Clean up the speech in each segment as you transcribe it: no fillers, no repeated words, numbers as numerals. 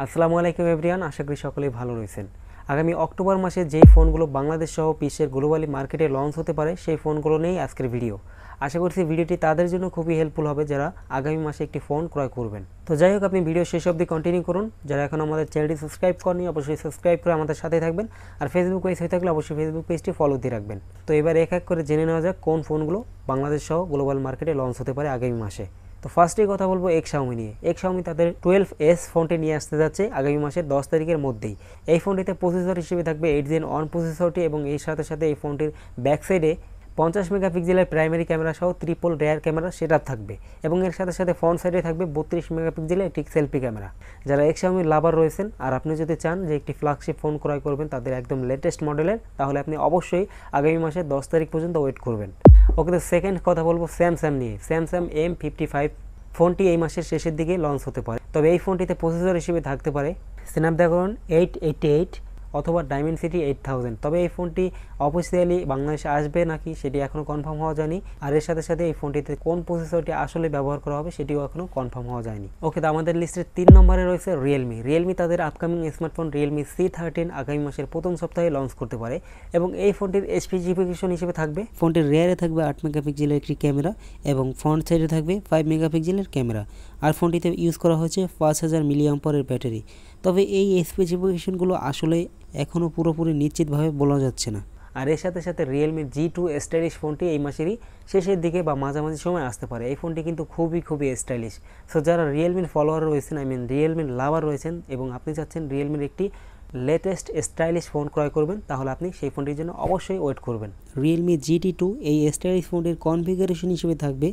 আসসালামু আলাইকুম এভরিওয়ান, আশা করি সকলেই ভালো রয়েছেন। আগামী অক্টোবর মাসে যেই ফোনগুলো বাংলাদেশ সহ বিশ্বের গ্লোবালি মার্কেটে লঞ্চ হতে পারে সেই ফোনগুলো নিয়েই আজকের ভিডিও। আশা করছি ভিডিওটি তাদের জন্য খুবই হেল্পফুল হবে যারা আগামী মাসে একটি ফোন ক্রয় করবেন। তো যাই হোক, আপনি ভিডিও শেষ অবধি কন্টিনিউ করুন। যারা এখন আমাদের চ্যানেলটি সাবস্ক্রাইব করেনি অবশ্যই সাবস্ক্রাইব করে আমাদের সাথে থাকবেন, আর ফেসবুক পেজ হয়ে থাকলে অবশ্যই ফেসবুক পেজটি ফলো দিয়ে রাখবেন। তো এবার এক এক করে জেনে নেওয়া যাক কোন ফোনগুলো বাংলাদেশ সহ গ্লোবাল মার্কেটে লঞ্চ হতে পারে আগামী মাসে। তো ফার্স্টেই কথা বলবো Xiaomi নিয়ে। Xiaomi তাদের 12S ফোনটি নিয়ে আসতে যাচ্ছে আগামী মাসের 10 তারিখের মধ্যেই। এই ফোনটিতে প্রসেসর হিসেবে থাকবে 8 Gen 1 প্রসেসরটি, এবং এর সাথে সাথে এই ফোনটির ব্যাক সাইডে 50 মেগাপিক্সেলের প্রাইমারি ক্যামেরা সহ ট্রিপল রেয়ার ক্যামেরা সেটআপ থাকবে, এবং এর সাথে সাথে ফ্রন্ট সাইডে থাকবে 32 মেগাপিক্সেলের একটি সেলফি ক্যামেরা। যারা Xiaomi লাভার রয়েছেন আর আপনি যদি চান যে একটি ফ্ল্যাগশিপ ফোন ক্রয় করবেন তাদের একদম লেটেস্ট মডেলের, তাহলে আপনি অবশ্যই আগামী মাসের 10 তারিখ পর্যন্ত ওয়েট করবেন। ওকে, তো সেকেন্ড কথা বলবো স্যামসাং নিয়ে। স্যামসাং M55 ফোনটি এই মাসের শেষের দিকে লঞ্চ হতে পারে, তবে এই ফোনটিতে প্রসেসর হিসেবে থাকতে পারে স্ন্যাপড্রাগন 888 অথবা ডাইমেনসিটি 8000। তবে এই ফোনটি অফিসিয়ালি বাংলাদেশে আসবে নাকি সেটি এখনও কনফার্ম হওয়া যায়নি, আর এর সাথে সাথে এই ফোনটিতে কোন প্রসেসরটি আসলে ব্যবহার করা হবে সেটিও এখনও কনফার্ম হওয়া যায়নি। ওকে, তো আমাদের লিস্টের 3 নম্বরে রয়েছে রিয়েলমি তাদের আপকামিং স্মার্টফোন Realme C13 আগামী মাসের প্রথম সপ্তাহে লঞ্চ করতে পারে, এবং এই ফোনটির স্পেসিফিকেশন হিসেবে থাকবে ফোনটির রিয়ারে থাকবে 8 মেগাপিক্সেলের একটি ক্যামেরা এবং ফ্রন্ট সাইডে থাকবে 5 মেগাপিক্সেলের ক্যামেরা, আর ফোনটিতে ইউজ করা হয়েছে 5000 মিলিঅ্যাম্পারের ব্যাটারি। তবে এই স্পেসিফিকেশনগুলো আসলে এখনও পুরোপুরি নিশ্চিতভাবে বলা যাচ্ছে না। আর এর সাথে সাথে Realme G2 স্টাইলিশ ফোনটি এই মাসেরই শেষের দিকে বা মাঝামাঝি সময় আসতে পারে। এই ফোনটি কিন্তু খুবই স্টাইলিশ। সো যারা রিয়েলমির ফলোয়ার রয়েছেন, রিয়েলমির লাভার রয়েছেন এবং আপনি চাচ্ছেন রিয়েলমির একটি লেটেস্ট স্টাইলিশ ফোন ক্রয় করবেন, তাহলে আপনি সেই ফোনটির জন্য অবশ্যই ওয়েট করবেন। Realme GT2 এই স্টাইলিশ ফোনটির কনফিগারেশন হিসেবে থাকবে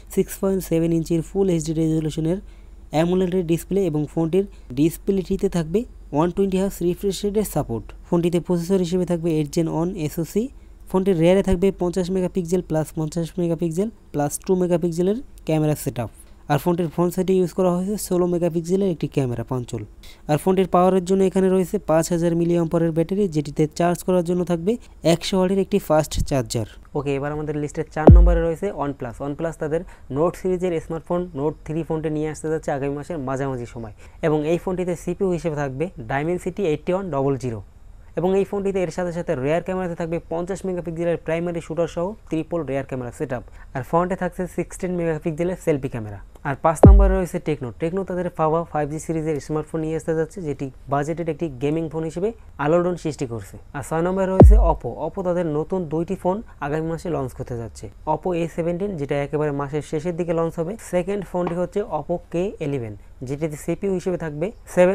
6.7 ইঞ্চির ফুল এইচডি রেজলিউশনের অ্যামোলেড ডিসপ্লে, এবং ফোনটির ডিসপ্লেটিতে থাকবে 120 হার্জ রিফ্রেশ রেটের সাপোর্ট। ফোনটিতে প্রসেসর হিসেবে থাকবে 8 Gen 1 SoC। ফোনটির রেয়ারে থাকবে 50 মেগাপিক্সেল প্লাস 50 মেগাপিক্সেল প্লাস 2 মেগাপিক্সেলের ক্যামেরা সেটআপ, আর ফোনটির ফ্রন্ট সাইডে ইউজ করা হয়েছে 16 মেগাপিক্সেলের একটি ক্যামেরা পাঞ্চল। আর ফোনটির পাওয়ারের জন্য এখানে রয়েছে 5000 মিলিঅ্যাম্পারের ব্যাটারি, যেটিতে চার্জ করার জন্য থাকবে 100 ওয়াটের একটি ফাস্ট চার্জার। ওকে, এবার আমাদের লিস্টের 4 নম্বরে রয়েছে OnePlus তাদের নোট সিরিজের স্মার্টফোন নোট 3 ফোনটি নিয়ে আসতে যাচ্ছে আগামী মাসের মাঝামাঝি সময়, এবং এই ফোনটিতে CPU হিসেবে থাকবে Dimensity 8100, এবং এই ফোনটিতে এর সাথে সাথে রেয়ার ক্যামেরাতে থাকবে 50 মেগাপিক্সেলের প্রাইমারি শুটার সহ ট্রিপল রেয়ার ক্যামেরা সেটআপ, আর ফ্রন্টে থাকছে 16 মেগাপিক্সেলের সেলফি ক্যামেরা। আর 5 নম্বরে রয়েছে টেকনো তাদের পাওয়া 5G সিরিজের স্মার্টফোন নিয়ে আসতে যাচ্ছে, যেটি বাজেটের একটি গেমিং ফোন হিসেবে আলোড়ন সৃষ্টি করছে। আর 6 নম্বরে রয়েছে Oppo তাদের নতুন 2টি ফোন আগামী মাসে লঞ্চ করতে যাচ্ছে। Oppo A17, যেটা একেবারে মাসের শেষের দিকে লঞ্চ হবে। সেকেন্ড ফোনটি হচ্ছে Oppo K11, যেটিতে CPU হিসেবে থাকবে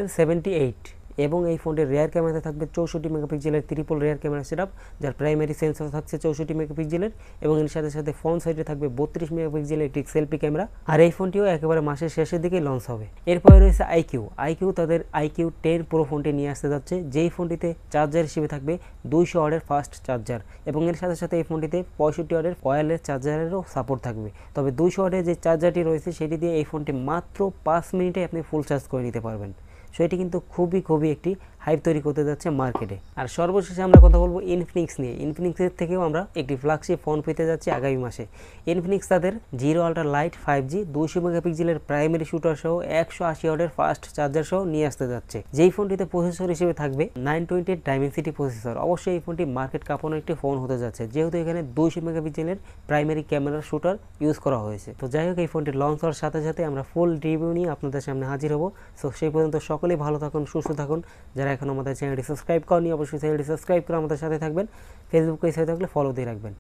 778, এবং এই ফোনটির রেয়ার ক্যামেরাতে থাকবে 64 মেগাপিক্সেলের ট্রিপল রেয়ার ক্যামেরা সেটআপ, যার প্রাইমারি সেন্সর থাকছে 64 মেগাপিক্সেলের, এবং এর সাথে সাথে ফ্রন্ট সাইডে থাকবে 32 মেগাপিক্সেলের একটি সেলফি ক্যামেরা, আর এই ফোনটিও একেবারে মাসের শেষের দিকে লঞ্চ হবে। এরপরে রয়েছে iQOO তাদের iQ10 Pro ফোনটি নিয়ে আসতে যাচ্ছে, যেই ফোনটিতে চার্জার হিসেবে থাকবে 200 ওয়াটের ফাস্ট চার্জার, এবং এর সাথে সাথে এই ফোনটিতে 65 ওয়াটের ওয়্যারলেস চার্জারেরও সাপোর্ট থাকবে। তবে 200 ওয়াটের যে চার্জারটি রয়েছে সেটি দিয়ে এই ফোনটি মাত্র 5 মিনিটে আপনি ফুল চার্জ করে নিতে পারবেন। সো এটি কিন্তু খুবই একটি হাইপ তৈরি করতে যাচ্ছে মার্কেটে। আর সর্বশেষে আমরা কথা বলবো ইনফিনিক্স নিয়ে। ইনফিনিক্সের থেকেও আমরা একটি ফ্ল্যাগশিপ ফোন পেতে যাচ্ছি আগামী মাসে। ইনফিনিক্স তাদের জিরো আল্ট্রা লাইট 5G 200 মেগাপিক্সেলের প্রাইমারি শুটার সহ 180 ওয়াটের ফাস্ট চার্জার সহ নিয়ে আসতে যাচ্ছে, যেই ফোনটিতে প্রসেসর হিসেবে থাকবে 920 ডাইমেনসিটি প্রসেসর। অবশ্যই এই ফোনটি মার্কেট কাঁপানো একটি ফোন হতে যাচ্ছে, যেহেতু এখানে 200 মেগাপিক্সেলের প্রাইমারি ক্যামেরার শুটার ইউজ করা হয়েছে। তো যাই হোক, এই ফোনটি লঞ্চ হওয়ার সাথে সাথে আমরা ফুল রিভিউ নিয়ে আপনাদের সামনে হাজির হব। সো সেই পর্যন্ত সকলেই ভালো থাকুন, সুস্থ থাকুন। যারা এখন আমাদের চ্যানেলটি সাবস্ক্রাইব করেনি অবশ্যই চ্যানেলটি সাবস্ক্রাইব করে আমাদের সাথে থাকবেন। ফেসবুক পেজ হয়ে থাকলে ফলো দিয়ে রাখবেন।